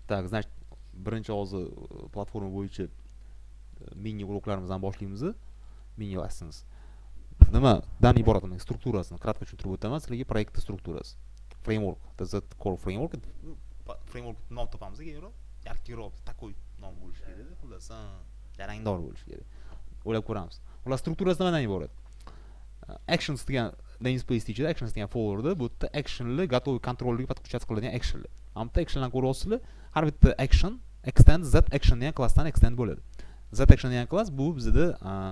Так, значит, birinchi hozir platforma bo'yicha mini uroklarimizni boshlaymiz. Mini lessons. Nimadan iborat emas, strukturasini qattiq tushuntirib o'taman sizlarga. Proyekt strukturasi. Framework, the core framework. Framework nom topamiz kerak. Yarkroq, takoy nom bo'lishi kerak. Xullas, jarangdor bo'lishi kerak. O'ylab ko'ramiz. Ular strukturasi nimadan iborat? Actions degan namespace ichida actions degan folderda bu yerda actionli gatoviy kontrolga подключаться qiladigan actionlar. Hamda actionlarni ko'ryapsizlar. Har bitta action extend z action degan klassdan extend bo'ladi. Z action degan klass bu bizda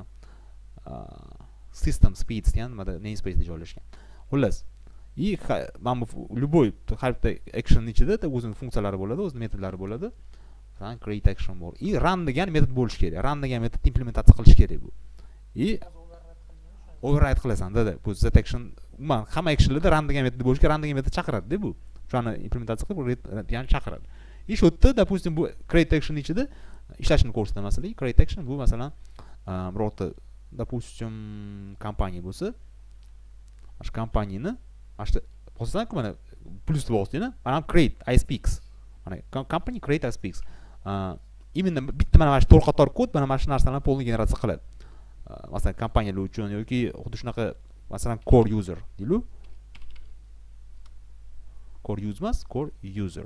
system speeds degan namespace'da joylashgan. Xullas, и mana bu любой har bitta action ichida o'zining funksiyalari bo'ladi, o'z metodlari bo'ladi. Create action bor. И run degan metod bo'lishi kerak. Run degan metod implementatsiya qilish kerak bu. И override qilasan dedi. Bu z action, umuman hamma actionlarda run degan metod bo'lishi kerak. Run degan metod chaqiradi bu. Shuni implementatsiya qilib ya'ni chaqiradi. И shu yerda, допустим, bu create action ichida ishlashini ko'rsataman masalan. Create action bu masalan birorta, допустим, kompaniya bo'lsa, mana shu kompaniyani mana shu bosasan-ku, mana plyus bosdingmi? Mana create iSpeaks. Mana company create iSpeaks. Именно bitta mana shu to'rqator kod mana shu narsalarni polni generatsiya qiladi. Masalan, kompaniyalar uchun yoki xuddi shunaqa, masalan, core user deylik. Core user emas, core user.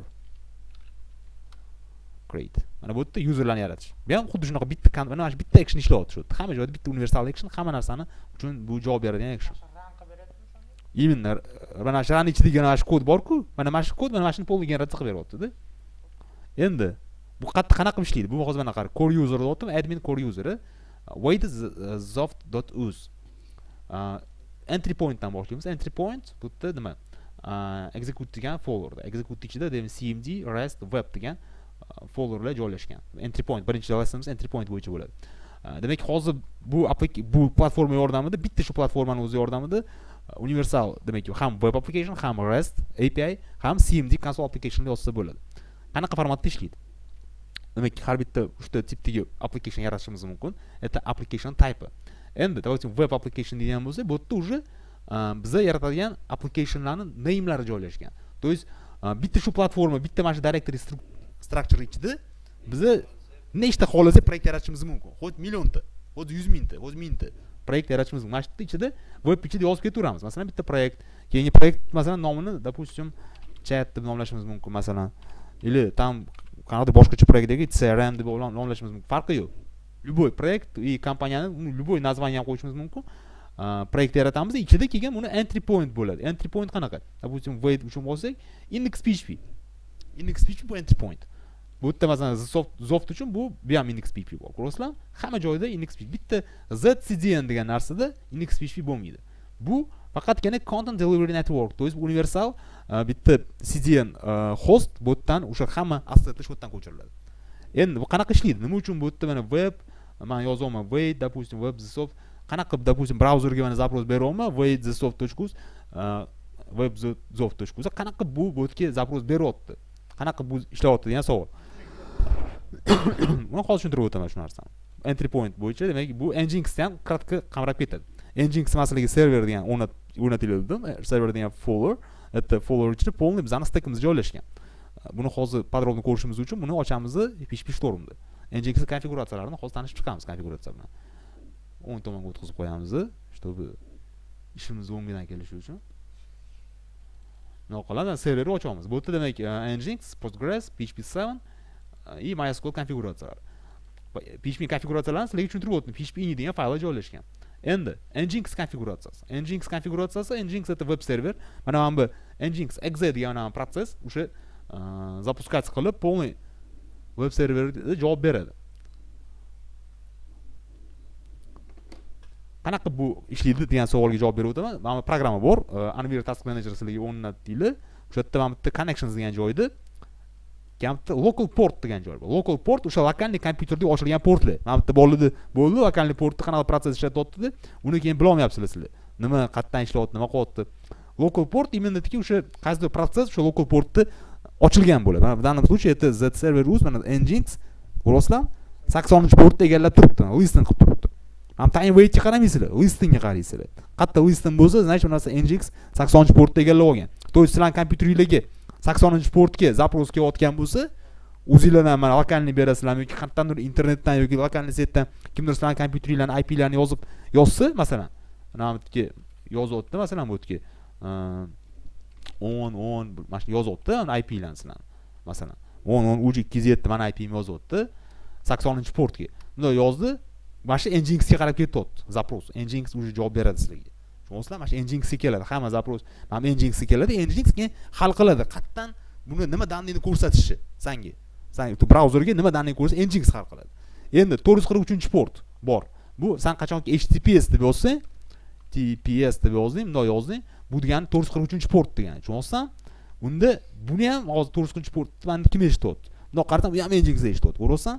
Create. Mana bu yerda userlarni yaratish. Bu ham xuddi shunaqa bitta mana shu bitta action ishlayapti shu. Hamma joyda bitta universal action, hamma narsani uchun bu javob beradigan action. Именно mana shu run ichidagi mana shu kod bor-ku, mana shu kod mana shuni polni generatsiya qilib beryapti-da. Endi bu qanaqa qilib ishlaydi? Bu hozir mana qara, core user deyaptim, admin core user. Wait zoft.uz. Entry point dan boshlaymiz. Entry point bu yerda nima? Execute degan folderda. Execute ichida cmd rest web degan folderlar joylashgan. Entry point birinchi lessonimiz entry point bo'yicha bo'ladi. Demak, hozir bu platforma yordamida, bitta shu platformaning o'zi yordamida universal, demak, ham web application, ham REST API, ham CMD console application yozsa bo'ladi. Qanaqa formatda ishlaydi? Demak, har bitta uchta tipdagi application yaratishimiz mumkin. Это application type. Endi, допустим, web application degan bo'lsa, bu yerda уже biza yaratadigan applicationlarning namelari joylashgan. То есть, bitta shu platforma, bitta mana shu directory structure ichida biza nechta xohlasak proyekt yaratishimiz mumkin. Xo'sh, millionta, xo'sh 100 mingta, xo'sh 1000ta proyekt yaratishimiz mumkin. Mana shu ichida web ichida yozib ketaveramiz. Masalan, bitta proyekt, keyingi proyekt masalan nomini, допустим, chat deb nomlashimiz mumkin masalan. Или там qanaqadir boshqacha proyektdagi CRM deb nomlashimiz mumkin. Farqi yo'q. Любой proyekt и kompaniyani любой название ham qo'yishimiz mumkin. Proyekt yaratamiz, ichida kelgan buni entry point bo'ladi. Entry point qanaqa? Допустим, wait uchun bo'lsak, index.php. Index.php bu entry point. Bu yerda masalan zoft uchun bu ham index.php bor. Ko'rasizlar? Hamma joyda index.php. Bitta ZCDN degan narsada index.php bo'lmaydi. Bu faqatgina content delivery network, to есть universal bitta CDN host bu yerdan o'sha hamma assetlar shu yerdan ko'chiriladi. Endi bu qanaqa ishlaydi? Nima uchun bu yerda mana web, men yozaman wait, допустим, web zoft, qanaqa, допустим, brauzerga mana zaпрос beryapman, wait zoft.uz, web zoft.uz, qanaqa bu yerga zaпрос beryapti? Qanaqa bu ishlayapti degan savol. Buni hozir tushuntirib o'taman shu narsani. Entry point bo'yicha, demak, bu Nginx ham qattiq qamrab ketadi. Nginx masalagi server degan o'rnatiladi. Server degan folder, это folder ichida полный bizning stackimiz joylashgan. Buni hozir podrobno ko'rishimiz uchun buni ochamiz PHP Stormda. Nginx konfiguratsiyalarini hozir tanishib chiqamiz konfiguratsiya bilan. O'ng tomonga o'tkazib qo'yamiz, чтобы ishimiz o'ngdan kelishi uchun. Noqalan serverni ochamiz. Bu yerda demak Nginx, Postgres, PHP 7 и MySQL konfiguratsiyalari. PHP konfiguratsiyalarini sizlarga tushuntirib o'tdim. PHP ini degan fayllar joylashgan. Endi Nginx konfiguratsiyasi. Nginx это web server. Mana bu Nginx exe degan protsess o'sha запускать qilib полный web serverga javob beradi. Qanaqa bu ishlaydi degan savolga javob berib o'taman. Mana programma bor, Anvil Task Manager sizlarga o'rnatdinglar. O'sha yerda mana bitta connections degan joyda kamda local port degan joy bor. Local port o'sha lokalniy kompyuterda ochilgan portlar. Mana bitta bo'ldi, lokalniy portda qanaqa protsess ishlatayotdi, uni keyin bila olmayapsizlar sizlar. Nima qayerdan ishlayapti, nima qilyapti. Local port imенно-таки o'sha qaysidir protsess o'sha local portda ochilgan bo'ladi. Mana bu данном случае это Z server uz, mana Nginx ko'rasizlar, 80-portda egallab turibdi, listing qilib turibdi. Ham time waitga qaramaysizlar, listingga qaraysizlar. Qayerda listing bo'lsa, значит, bu narsa Nginx 80-portda egallab olgan. То есть sizlar kompyuteringizga 80-portga zaпрос kelayotgan bo'lsa, o'zinglardan mana lokalni berasizlarmi yoki qayerdandir internetdan yoki lokalni saytdan kimdir sizlarning kompyuteringlarni IP'larini yozsa, masalan, mana bu yerga yozyapti, masalan, bu yerga 10 mana shu yozyapti, IP'larni sizlar. Masalan, 10 207 mana IP'ni yozyapti. 80-portga. Bunda yozdi. Mana shu Nginx ga qarab ketyapti zaпрос. Nginx уже javob beradi sizlarga. Tushunasizlar? Mana shu Nginx ga keladi. Hamma zaпрос mana Nginx ga keladi. Nginx keyin hal qiladi. Qayerdan buni nima danini ko'rsatishi senga. Sen brauzerga nima danini ko'rsatsa Nginx hal qiladi. Endi 443-port bor. Bu sen qachonki HTTPS deb yozsang, TPS deb yozding, bunday yozding, bu degani 443-port degani. Tushunasizmi? Unda buni ham hozir 443-portni mana kim eshityapti? Bunday qarasam, bu ham Nginx eshityapti. Ko'ryapsan?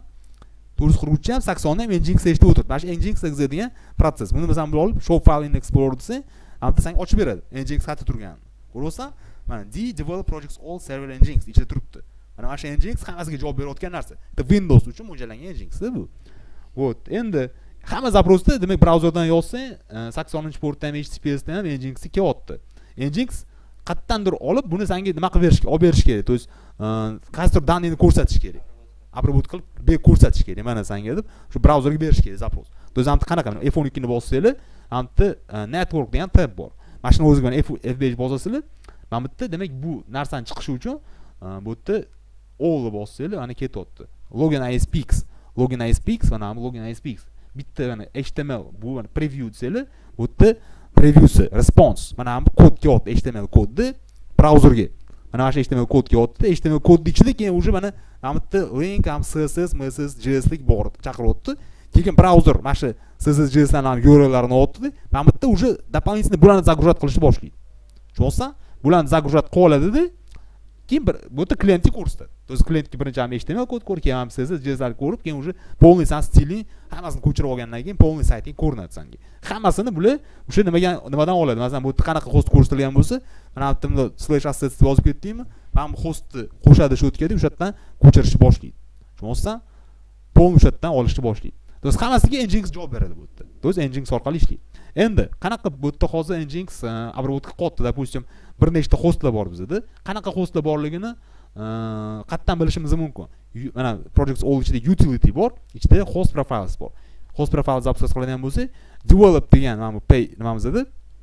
443 ham 80 ham Nginx eshitib o'tirdi. Mana shu Nginx degan proses. Buni biz ham bilib olib, show file in explorer desang, hamda senga ochib beradi. Nginx xati turgan. Ko'ryapsan? Mana develop projects all server Nginx ichida turibdi. Mana shu Nginx hammasiga javob berayotgan narsa. Windows uchun mo'ljallangan Nginx bu. Вот, endi hamma zaprosda, demak, brauzerdan yozsang, 80-portdan ham HTTPSdan ham Nginx kelyapti. Nginx qayerdandir olib, buni senga nima qilib berish kerak. To есть, qaysidir danini ko'rsatish kerak. Обработка qilib ko'rsatish kerak. Mana senga deb shu brauzerga berish kerak zaпрос. To есть, hamda qanaqa F12 ni bossanglar, hamda network degan tab bor. Mana shuni o'ziga F5 bosasizlar, mana bu yerda demak bu narsani chiqishi uchun bu yerda all bossanglar, mana ketyapti. Login ISPX, login ISPX mana bu login ISPX. Bitta mana HTML bu mana preview desanglar, bu yerda previewsi response. Mana bu kod kelyapti, HTML kodni brauzerga. Mana shu HTML kod kelyapti. HTML kodning ichida keyin уже mana bu yerda link ham CSS, MSS, JSlik bor, chaqiryapti. Keyin brauzer mana shu CSS, JSlarning URLlarini oladi. Mana bu yerda уже дополнительно bularni загружать qilishni boshlaydi. Tushunasizmi? Bularni загружать qilib oladida, keyin bu yerda klientga ko'rsatadi. To есть klientga birinchi ham HTML kod ko'rib, keyin ham CSS, JSlar ko'rib, keyin уже полный san stilni hammasini ko'chirib olgandan keyin полный sayting ko'rinadi senga. Hammasini bular o'sha nimadan oladi. Masalan, bu yerda qanaqa host ko'rsatilgan bo'lsa, mana bu yerda /assets deb yozib ketdingmi? Mana bu hostni qo'shadi shu yerga, o'sha yerdan ko'chirishni boshlaydi. Tushunasizmi? Полный o'sha yerdan olishni boshlaydi. To есть hammasiga Nginx javob beradi bu yerda. To есть Nginx orqali ishlaydi. Endi qanaqa bu yerda hozir Nginx обработка qilyapti, допустим, bir nechta hostlar bor bizda. Qanaqa hostlar borligini qayerdan bilishimiz mumkin. Mana projects all ichida utility bor, ichida host profiles bor. Host profile zapsos qiladigan bo'lsa, develop degan mana bu pay nimamiz edi.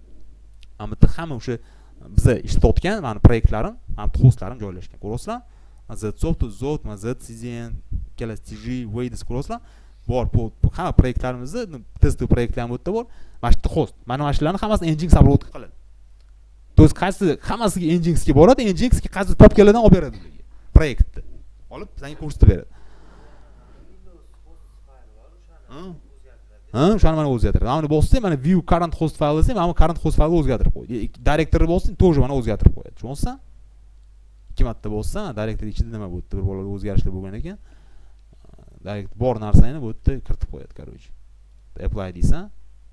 Mana bu hamma o'sha biz ishlatayotgan mana proyektlarim, mana bu hostlarim joylashgan. Ko'rasizlar? Zsoft, Zot, ZCZN, KLSTG, Waze ko'rasizlar? Bor, bu hamma proyektlarimizni test proyektlar bu yerda bor. Mana shu host. Mana shularni hammasini Nginx обработка qiladi. To есть qaysi hammasiga Nginx ga boradi, Nginx ga qaysi topganlardan olib beradi ularga. Proyektni olib senga ko'rsatib beradi. O'shani mana o'zgartiradi. Mana bossang, mana view current host file desang, mana current host file o'zgartirib qo'yadi. Directory bossang, тоже mana o'zgartirib qo'yadi. Tushunsan? Ikki marta bossa, directory ichida nima bo'ldi? Bir bo'ladi o'zgarishlar bo'lgan ekan. Direct bor narsani bu yerda kiritib qo'yadi, короче. Apply deysan.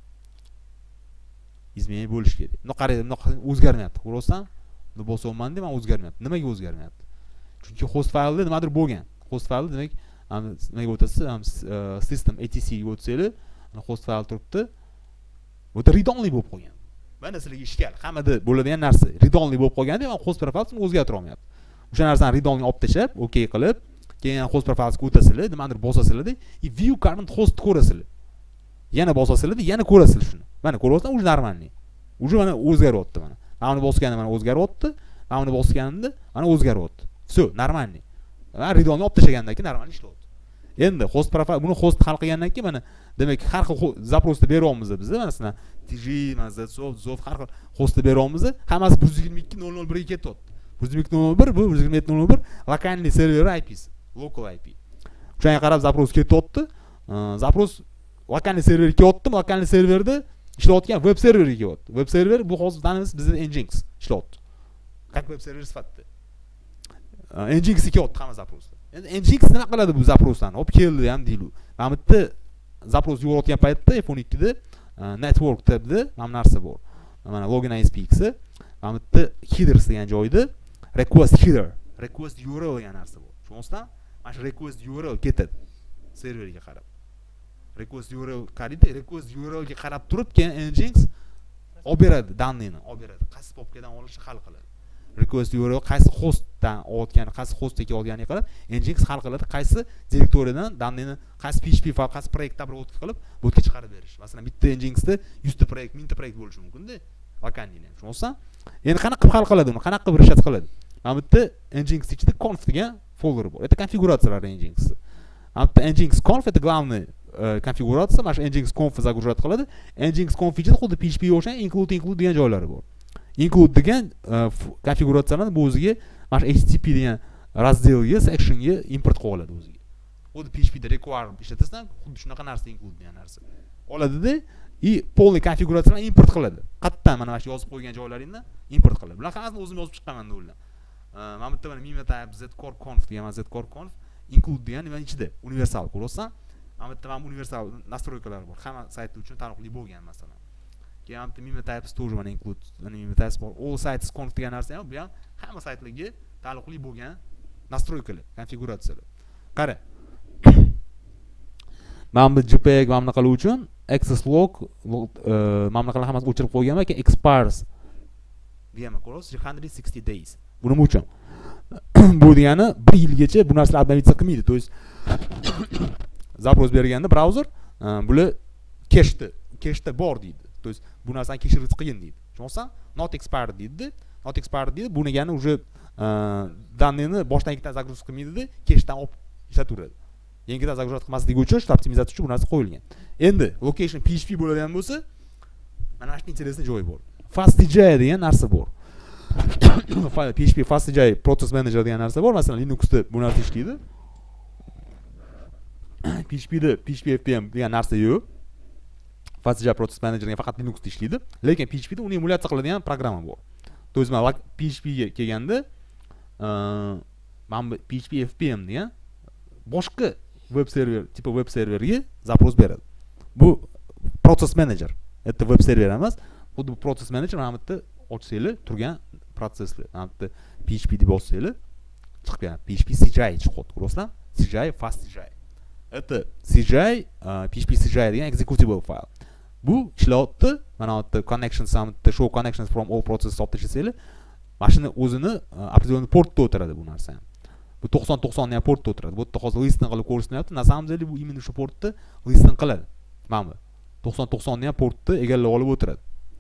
Izmeni bo'lish kerak. Buni qaraydi, buni o'zgarmayapti. Ko'rasizmi? Buni bosaman deb, men o'zgarmayapti. Nimaga o'zgarmayapti? Chunki host faylda nimadir bo'lgan. Host fayl demak, nimaga o'tasiz? System etc ga o'tsanglar, host fayl turibdi. Bu yerda read only bo'lib qolgan. Mana sizlarga ishkal. Hammada bo'ladigan narsa read only bo'lib qolganda, men host profilni o'zgartira olmayapti. O'sha narsani read only olib tashlab, OK qilib, keyin host profilga o'tasizlar, nimadir bosasizlar, view current host ko'rasizlar. Yana bosasizlar, yana ko'rasizlar shuni. Mana ko'ryapsizlar, уже нормальный. Уже mana o'zgaryapti mana. Mana buni bosganimda mana o'zgaryapti. Mana buni bosganimda mana o'zgaryapti. Все, нормальный. Mana read-only olib tashlagandan keyin нормальный ishlayapti. Endi host profil buni host hal qilgandan keyin mana demak har xil zaprosni beryapmiz biz. Mana sizlar TG, mana Zot har xil hostni beryapmiz. Hammasi 122.0.0.1 ga ketyapti. 122.0.0.1 bu 127.0.0.1 lokalniy server IP'si, local IP. O'shanga qarab zapros ketyapti. Zapros lokalniy serverga kelyapti, lokalniy serverda ishlayotgan web serverga kelyapti. Web server bu hozir tanimiz bizda Nginx ishlayapti. Как web server sifatida. Nginx kelyapti hamma zaproslar. Endi Nginx nima qiladi bu zaproslarni? Olib keldi ham deylu. Mana bu yerda zapros yuborayotgan paytda F12 da network tabda mana narsa bor. Mana login ISPX, mana bu yerda headers degan joyda request header, request URL degan narsa bor. Tushunasizmi? Mana shu request URL ketadi serverga qarab. Request URL qaraydi, request URL ga qarab turib, keyin Nginx olib beradi, danini olib beradi. Qaysi popkadan olishi hal qiladi. Request URL qaysi host birdekdan olayotgani, qaysi hostga olganiga qarab Nginx hal qiladi, qaysi direktoriyadan danini, qaysi PHP fayl, qaysi proyektda bir o'tib qilib, bo'tga chiqarib berish. Masalan, bitta Nginxda 100 ta proyekt, 1000 ta proyekt bo'lishi mumkin-da. Vakandini ham. Shuningsa, endi qanaqa qilib hal qiladi uni, qanaqa qilib rishat qiladi? Mana bu yerda Nginx ichida conf degan folder bor. Это конфигурациялар Nginx. Mana bu Nginx conf это главный konfiguratsiya, mana shu Nginx conf загружать qiladi. Nginx conf ichida xuddi PHP ga o'xshagan include degan joylari bor. Include degan konfiguratsiyalarni bu o'ziga mana shu HTTP degan razdelga, sectionga import qilib oladi o'ziga. Xuddi PHP da require ishlatasan, xuddi shunaqa narsa include degan narsa. Oladida и полный konfiguratsiyani import qiladi. Qayerdan mana shu yozib qo'ygan joylaringni import qiladi. Bular hammasini o'zim yozib chiqqanman o'ylan. Mana bu yerda mana mimetype zcore conf degan zcore conf include degan nima ichida universal ko'rsan. Mana bu yerda mana universal настройкалар bor. Hamma sayt uchun taniqli bo'lgan masalan. Keyin ham mimetypes тоже mana include, mana mimetypes bor. All sites conf degan narsa ham bu ham hamma saytlarga taniqli bo'lgan настройкалар, konfiguratsiyalar. Qara. Mana bu JPEG mana bunaqa uchun access log mana bunaqa hammasi o'chirib qo'yganman, keyin expires deyman, ko'rasiz, 360 days. Bu nima uchun? Bu degani 1 yilgacha bu narsalar obnovitsiya qilmaydi. То есть zaпрос berganda browser bular cache bor deydi. То есть bu narsani kechirish qiyin deydi. Tushunsan? Not expired deydi. Not expired deydi. Bu degani уже данныйni boshdan ikkita загрузка qilmaydi, cachedan olib ishlataveradi. Yangidan загружать qilmasligi uchun, shu optimizatsiya uchun bu narsa qo'yilgan. Endi location PHP bo'ladigan bo'lsa, mana shu interesli joyi bor. FastDJ degan narsa bor. PHP FastDJ Process Manager degan narsa bor. Masalan, Linuxda bu narsa ishlaydi. PHPda PHP FPM degan narsa yo'q. FastDJ Process Manager degan faqat Linuxda ishlaydi. Lekin PHPda uni emulyatsiya qiladigan programma bor. To есть mana PHP ga kelganda, mana PHP FPM degan boshqa web server, tipi web serverga запрос beradi. Bu Process Manager. Это web server emas. Xuddi bu Process Manager mana bu yerda ochsanglar turgan protsesslar. Mana bu yerda PHP deb bossanglar chiqib keladi. PHP CGI chiqadi, ko'rasizlar? CGI FastDJ. Это CGI, PHP CGI degan executable file. Bu ishlayapti. Mana bu yerda connections, ham show connections from all processes optishsanglar, mashina o'zini определенный portda o'tiradi bu narsa. Bu 90 ni portda o'tiradi. Bu yerda hozir listni qilib ko'rsatyapti. Na samом деле bu именно shu portda listni qiladi. Mana bu 90 ni portda egallab olib o'tiradi.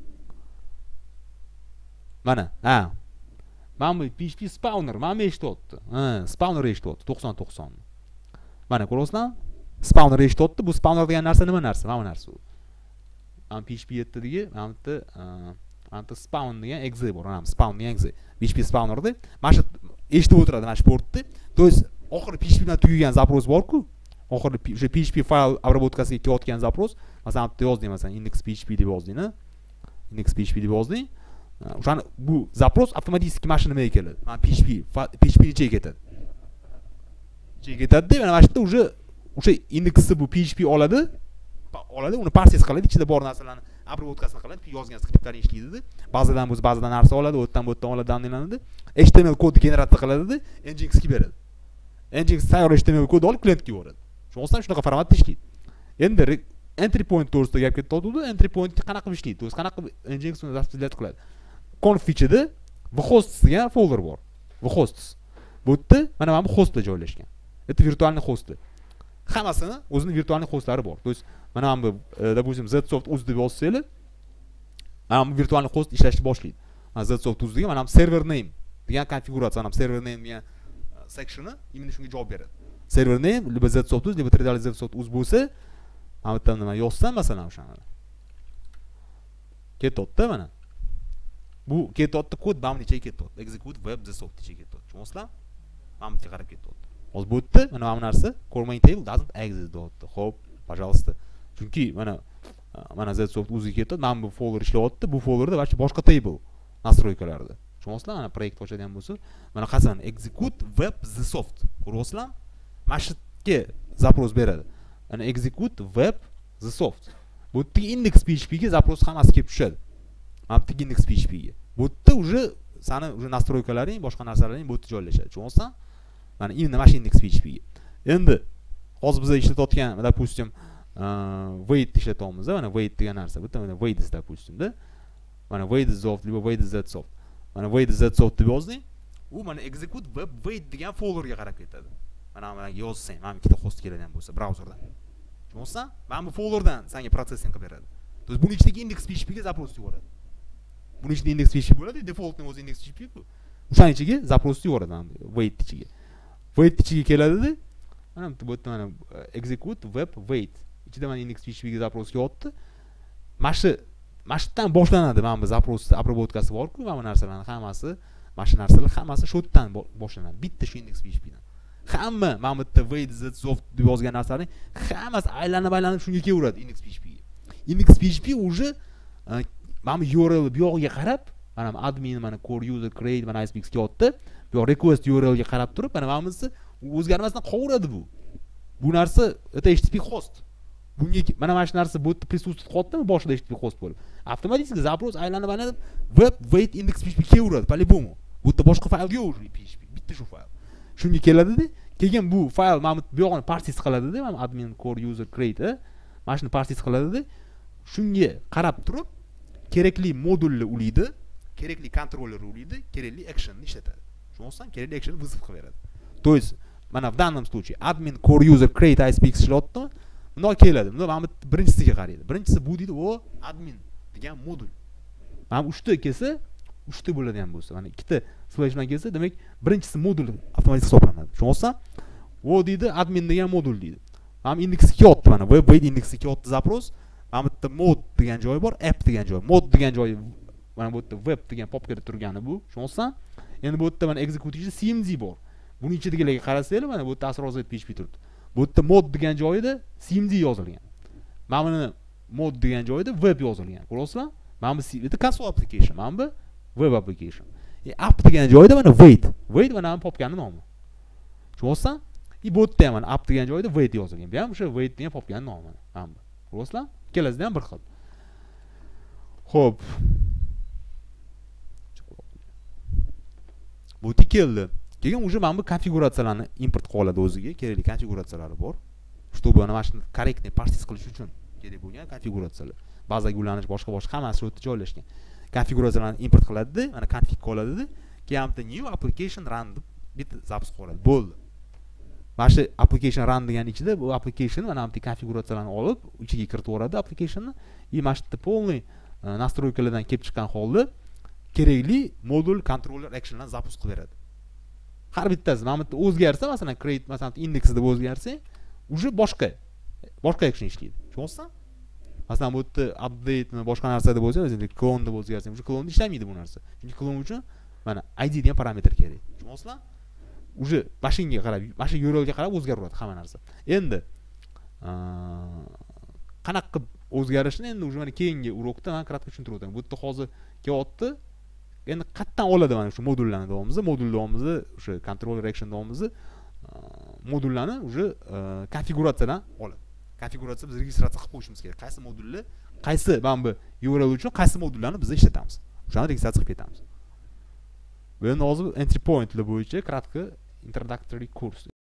Mana, mana bu PHP spawner, mana bu eshityapti. Spawner eshityapti 90. Mana ko'rasizlar? Spawner eshityapti. Bu spawner degan narsa nima narsa? Mana bu narsa u. Mana PHP 7 degi, mana bu spawn degan exe bor. Mana spawn degan exe. PHP spawnerda mana shu eshitib o'tiradi mana shu portda. То есть oxiri PHP bilan tugagan zaпрос bor-ku. Oxiri o'sha PHP fayl обработкasiga kelayotgan zaпрос, masalan, bu yozding, masalan, index PHP deb yozding-a. Index PHP deb yozding. O'shani bu zaпрос avtomatik mashina nimaga keladi? Mana PHP ichiga ketadi. Ichiga ketadi-da, mana shu yerda уже o'sha indeksni bu PHP oladi, uni parses qiladi, ichida bor narsalarni обработкасini qiladi, yozgan skriptlar ishlaydi-da. Bazadan o'zi bazadan narsa oladi, o'tdan oladi, danlaylanadi. HTML kod generatsiya qiladi-da, Nginxga beradi. Nginx tayyor HTML kod olib klientga yuboradi. Shundan shunaqa formatda ishlaydi. Endi entry point to'g'risida gap ketdi-da, entry point qanaqa ishlaydi? O'zi qanaqa Nginx uni dasturlat qiladi. Conf ichida vhosts degan folder bor. Vhosts. Bu yerda mana bu hostda joylashgan. Это virtualniy hostlar. Hammasini o'zining virtualniy hostlari bor. То есть mana bu допустим Zsoft o'zi deb yozsanglar, mana bu virtualniy host ishlashni boshlaydi. Mana Zsoft o'zi degan mana server name degan konfiguratsiya, mana server name degan sectionni именно shunga javob beradi. Server name либо Zsoft o'zi, либо 3D Zsoft o'zi bo'lsa, mana bu yerdan nima yozsam masalan o'shani. Ketdi mana. Bu ketdi kod mana bu ichiga ketdi. Execute web Zsoft ichiga ketdi. Tushunasizlar? Mana bu qarab ketdi. Hozir bu yerda mana bu narsa core main table doesn't exist deyapti. Xo'p, пожалуйста. Chunki mana Zsoft o'ziga ketdi, mana bu folder ishlayapti. Bu folderda boshqa table настройкаларда. Tushunasizlar? Mana proyekt ochadigan bo'lsa, mana qasan execute web Zsoft. Ko'ryapsizlar? Mana shu yerga запрос beradi. Ana execute web Zsoft. Bu yerda index PHP ga запрос hammasi kelib tushadi. Mana bu yerda index PHP ga. Bu yerda уже sani настройкалаring, boshqa narsalaring bu yerda joylashadi. Tushunasizlar? Mana именно mana shu index PHP ga. Endi hozir biz ishlatayotgan, допустим, wait ishlatyapmiz, mana wait degan narsa. Bu yerda mana wait допустим, da. Mana wait Zsoft, либо wait Zsoft. Mana wait Zsoft deb yozding. u mana execute web wait degan folderga qarab ketadi. Mana yozsang, mana ikkita host keladigan bo'lsa brauzerdan. Tushunsan? Mana bu folderdan senga processing qilib beradi. То есть buning ichidagi index.php ga запрос yuboradi. Buning ichida index.php bo'ladi, defaultning o'zi index.php ku. O'shaning ichiga запрос yuboradi mana wait ichiga. Wait ichiga keladi-da, mana bu yerda mana execute web wait. Ichida mana index.php ga запрос kelyapti. Mashdan boshlanadi mana bu запросni обработкасы bor-ku, mana bu narsalarning hammasi, mana shu narsalar hammasi shu yerdan boshlanadi. Bitta shu index.php dan. Hamma mana bu yerda wait soft deb yozgan narsalarning hammasi aylanib shunga kelaveradi index.php ga. Index.php уже mana bu URL bu yog'iga qarab, mana admin, mana core user create, mana iceberg kelyapti. Bu request URL ga qarab turib, mana bunisi o'zgarmasdan qolaveradi bu. Bu narsa это HTTP host. Bunga mana shu narsa bu yerda присутствует qilyaptimi boshida HTTP host bo'lib. Avtomatik zaпрос aylanib web wait index.php kelaveradi по-любому. Bu yerda boshqa fayl yo'q уже PHP, bitta shu fayl. Shunga keladi-da, keyin bu fayl mana bu yog'ini parse qiladi-da, mana admin core user create, mana shuni parse qiladi-da. Shunga qarab turib, kerakli modulni ulaydi, kerakli kontrollerni ulaydi, kerakli actionni ishlatadi. Tushunsan? Kerakli actionni вызов qilib beradi. То есть, mana в данном случае admin core user create iceberg ishlatdi. Bundoq keladi. Bunda mana birinchisiga qaraydi. Birinchisi bu deydi, o admin degan modul. Mana 3 ta kelsa, 3 ta bo'ladigan bo'lsa, mana ikkita slash bilan kelsa, demak, birinchisi modul avtomatik hisoblanadi. Tushunsan? O deydi, admin degan modul deydi. Mana index 2 otdi mana, web wait index 2 otdi zaпрос. Mana bu yerda mod degan joyi bor, app degan joyi. Mod degan joyi mana bu yerda web degan popkada turgani bu. Tushunsan? Endi bu yerda mana execute ichida cmd bor. Buning ichidagilarga qarasanglar, mana bu yerda asrozet PHP turibdi. Bu yerda mod degan joyida cmd yozilgan. Mana buni mod degan joyida web yozilgan. Ko'rasizlar? Mana bu yerda console application, mana bu web application. App degan joyida mana wait. Wait mana popkani nomi. Tushunsan? Bu yerda ham mana app degan joyida wait yozilgan. Bu ham o'sha wait degan popkani nomi. Mana bu. Ko'rasizlar? Ikkalasidan ham bir xil. Xo'p. Bu yerga keldi. Keyin уже mana bu konfiguratsiyalarni import qilib oladi o'ziga, kerakli konfiguratsiyalari bor. Чтобы mana shuni korrektniy parse qilish uchun kerak bo'lgan konfiguratsiyalar. Bazaga ulanish, boshqa hammasi shu yerda joylashgan. Konfiguratsiyalarni import qiladi, mana config qiladi, keyin ham new application run deb bitta zapis qiladi. Bo'ldi. Mana shu application run degan ichida bu application mana bu konfiguratsiyalarni olib, ichiga kiritib yuboradi applicationni. И mana shu полный настройкаlardan kelib chiqqan holda kerakli modul controller actionlarni zapis qilib beradi. Har bittasi mana bu o'zgarsa, masalan create masalan index deb o'zgarsa, уже boshqa action ishlaydi. Tushunsan? Masalan bu yerda update boshqa narsa deb bo'lsa, o'zingizga clone deb o'zgarsa, уже clone ishlamaydi bu narsa. Chunki clone uchun mana id degan parametr kerak. Tushunasizlar? Уже mashinga qarab, mana shu URLga qarab o'zgaradi hamma narsa. Endi qanaqa qilib o'zgarishini endi уже mana keyingi urokda men qattiq tushuntirib o'taman. Bu yerda hozir kelyapti. Endi qayerdan oladi mana shu modullarni davomimizda, o'sha controller action davomimizda modullarni уже konfiguratsiyadan oladi. Konfiguratsiya biz registratsiya qilib qo'yishimiz kerak. Qaysi modulni, qaysi mana bu URL uchun qaysi modullarni biz ishlatamiz. O'shani registratsiya qilib ketamiz. Bu endi hozir entry pointlar bo'yicha qattiq introductory kurs